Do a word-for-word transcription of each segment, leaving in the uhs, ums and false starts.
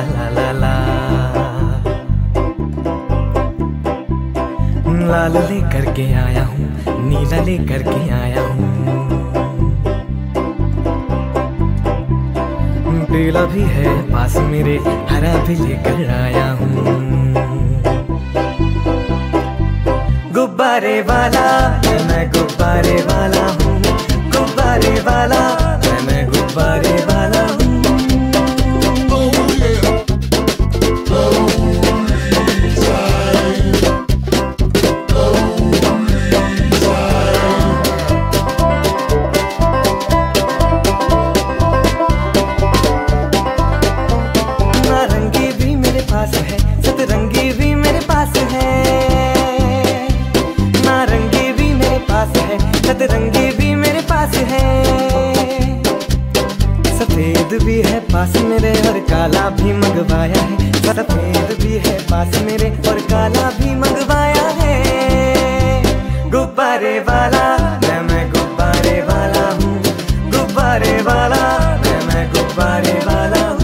ला ला ला। लाल लेकर के आया हूँ, नीला लेकर के आया हूँ, पीला भी है पास मेरे, हरा भी लेकर आया हूँ। गुब्बारे वाला मैं गुब्बारे वाला हूँ, गुब्बारे वाला मैं गुब्बारे वाला हूँ। नारंगी भी मेरे पास है, सतरंगी भी मेरे पास है, नारंगी भी मेरे पास है, सतरंगी भी मेरे पास है, सफेद भी है पास मेरे और काला भी मंगवाया है, सफेद भी है पास मेरे और काला भी मंगवाया है। गुब्बारे वाला मैं मैं गुब्बारे वाला हूँ, गुब्बारे वाला मैं मैं गुब्बारे वाला हूँ।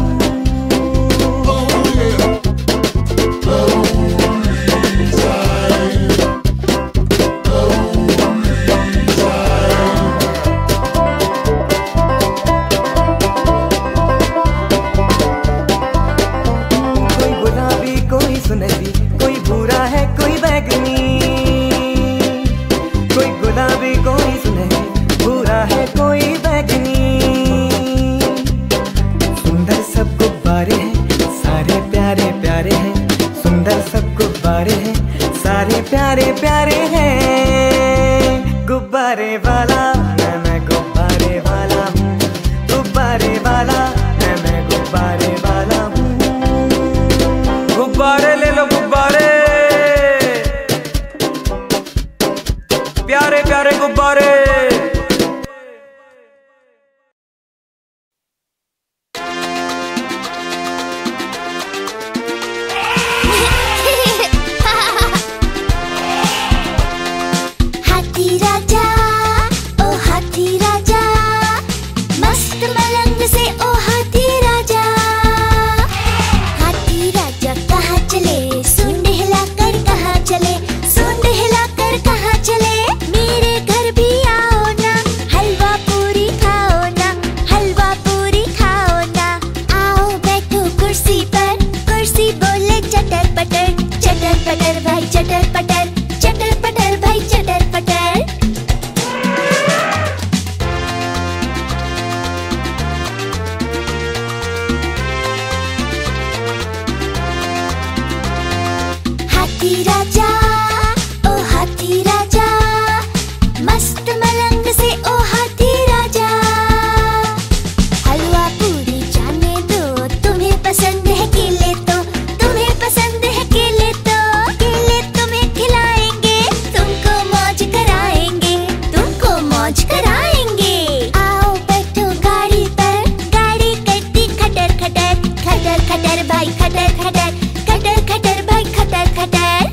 सुनहरी कोई भूरा है कोई बैगनी, कोई गुलाबी कोई सुनहरी, भूरा है कोई बैगनी। सुंदर सब गुब्बारे हैं सारे प्यारे प्यारे हैं, सुंदर सब गुब्बारे हैं सारे प्यारे प्यारे हैं। गुब्बारे वाला मैं मैं गुब्बारे वाला हूँ, गुब्बारे वाला मैं मैं गुब्बारे वाला हूँ। गुब्बारे ले लो गुब्बारे, प्यारे प्यारे गुब्बारे। हाथी राजा ओ हाथी राजा, मस्त मलंग से ओ हाथी राजा। हाथी राजा कहाँ चले, सूंड हिलाकर कहाँ चले, सूंड हिलाकर कहाँ चले। मेरे घर भी आओ ना, हलवा पूरी खाओ ना, हलवा पूरी खाओ ना। आओ बैठो कुर्सी पर, कुर्सी बोले चटर पटर, चटर पटर भाई चटर पटर, चटर पटर भाई चटर पटर। हाथी राजा ओ हाथी राजा, मस्त मलंग से ओ हाथी राजा। हलवा पूरी जाने दो, तुम्हें पसंद है केले तो, तुम्हें पसंद है केले तो, केले तुम्हें खिलाएंगे, तुमको मौज कराएंगे, तुमको मौज कराएंगे। आओ बैठो गाड़ी पर, गाड़ी करती खटर खटर, खटर खटर भाई खटर खटर, खटर खटर भाई खटर खटर।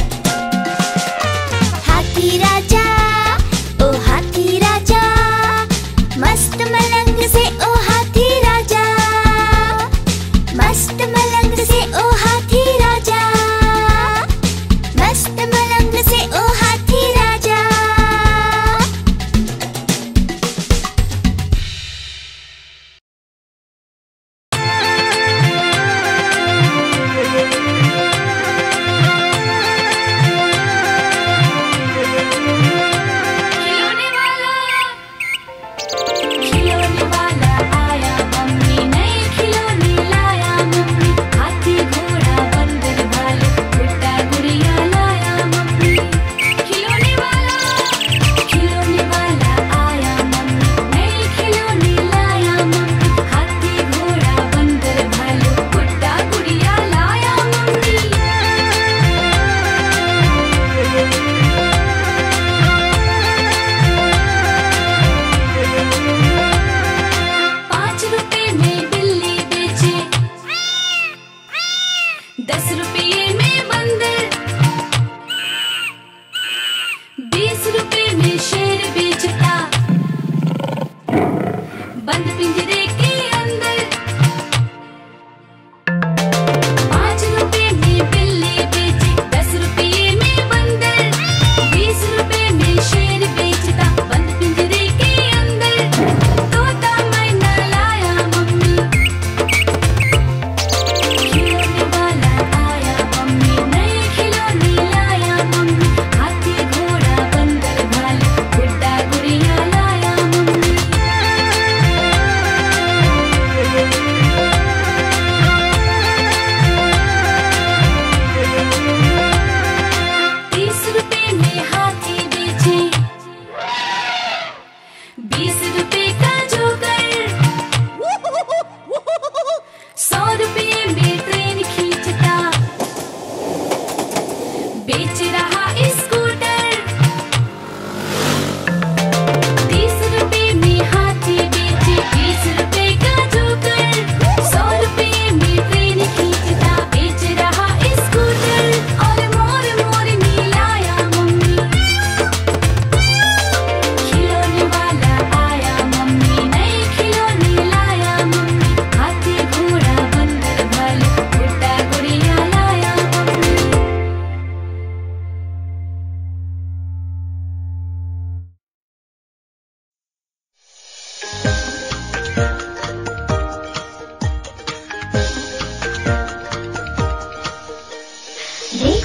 हाथी राजा ओ हाथी राजा, मस्त मलंग से ओ हाथी राजा, मस्त मलंग से ओ हाथी राजा, मस्त मलंग से ओ हाथी राजा। खिलौने वाला खिलौने वाला आया, मम्मी नए खिलौने लाया, मम्मी हाथी घोड़ा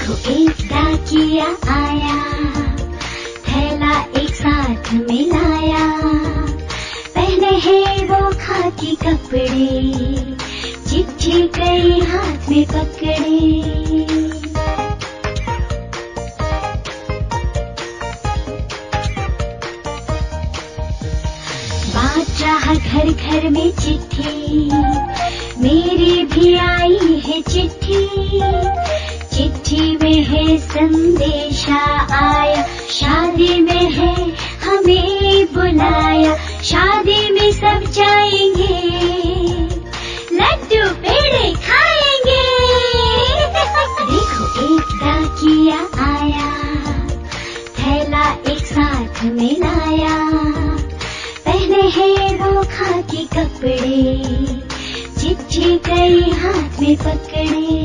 देखो एक डाकिया आया, थैला एक साथ मिलाया, पहने हैं वो खाकी कपड़े, चिट्ठी कई हाथ में पकड़े। बात रहा घर घर में चिट्ठी, मेरी भी आई है चिट्ठी, चिट्ठी में है संदेशा आया, शादी में है हमें बुलाया, शादी में सब जाएंगे, लड्डू पेड़े खाएंगे। देखो एक डाकिया आया, थैला एक साथ मिलाया, पहने हैं वो खाकी कपड़े, चिट्ठी कई हाथ में पकड़े।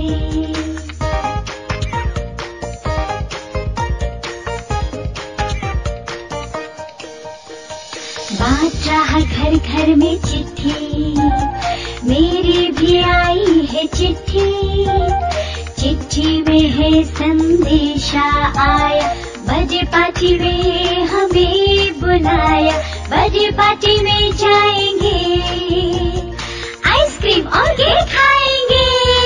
बात रहा घर घर में चिट्ठी, मेरी भी आई है चिट्ठी, चिट्ठी में है संदेशा आया, बर्थडे पार्टी में हमें बुलाया, बर्थडे पार्टी में जाएंगे, आइसक्रीम और केक खाएंगे।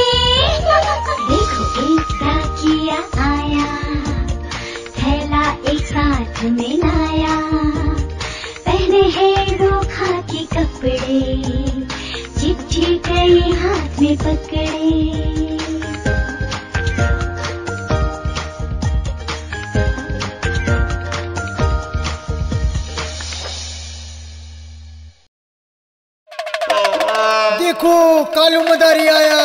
देखो एक डाकिया आया, थैला एक साथ मिलाया, पहने हैं वो खाकी कपड़े, चिट्ठी कई हाथ में पकड़े। देखो कालू मदारी आया।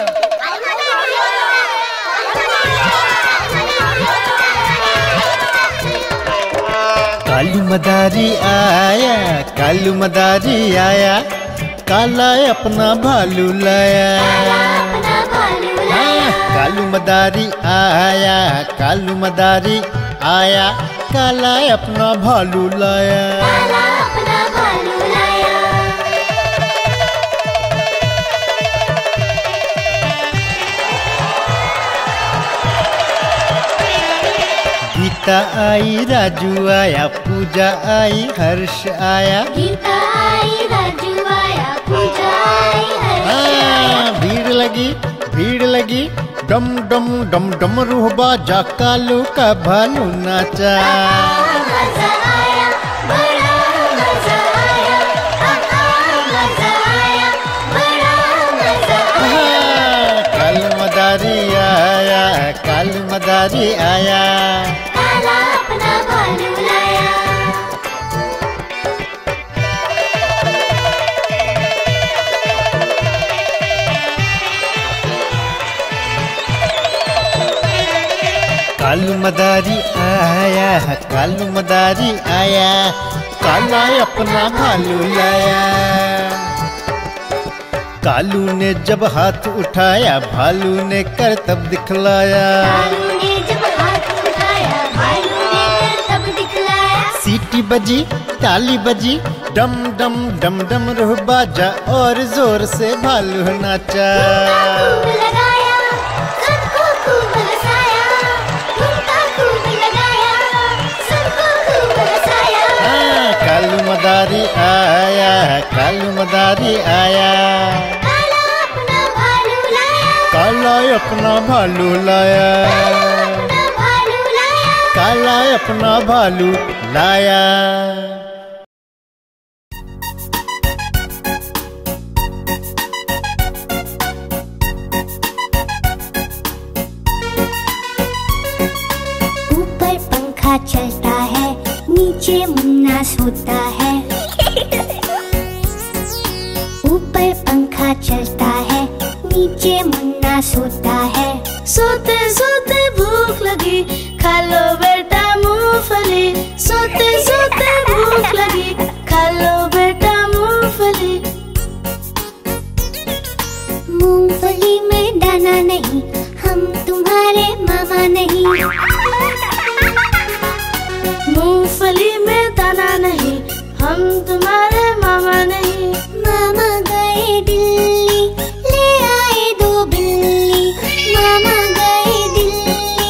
कालू मदारी आया, कालू मदारी आया, काला अपना भालू लाया। हाँ, कालू मदारी आया, कालू मदारी आया, काला अपना भालू लाया। गीता आई, राजू आया, पूजा आई, हर्ष आया, गीता आई, राजू आया, पूजा आई, हर्ष आया। भीड़ लगी, भीड़ लगी, डम डम डम डम रूह बाजा, कालू का भालू नाचा। मजा आया, बड़ा मजा आया, मजा आया, बड़ा मजा आया। कालू मदारी आया, कालू मदारी आया, काला अपना भालू लाया। कालू मदारी आया, कालू मदारी आया, काला अपना भालू लाया। कालू ने जब हाथ उठाया, भालू ने करतब दिखलाया। कालू ने जब हाथ उठाया, भालू ने करतब दिखलाया। सीटी बजी, ताली बजी, डम डम डम डम रूह बाजा, और जोर से भालू नाचा। खूब लगाया, सबको खूब हंसाया, ठुमका खूब लगाया, सबको खूब हंसाया। हाँ, कालू मदारी आया, कालू मदारी आया, काला अपना भालू लाया, काला अपना भालू लाया, अपना भालू लाया। काला अपना भालू लाया। ऊपर पंखा चलता है, नीचे मुन्ना सोता है। ऊपर पंखा चलता है, नीचे मुन्ना सोता है। सोते सोते भूख लगी, खा लो बेटा मूंगफली। सोते सोते भूख लगी, खा लो बेटा मूंगफली। मूंगफली में दाना नहीं, हम तुम्हारे मामा नहीं। मूंगफली में दाना नहीं, हम तुम्हारे मामा नहीं। मामा गए दिल्ली, ले आए दो बिल्ली। मामा गए दिल्ली,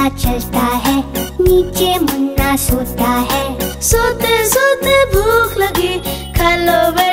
पता चलता है, नीचे मुन्ना सोता है। सोते सोते भूख लगी, खा लो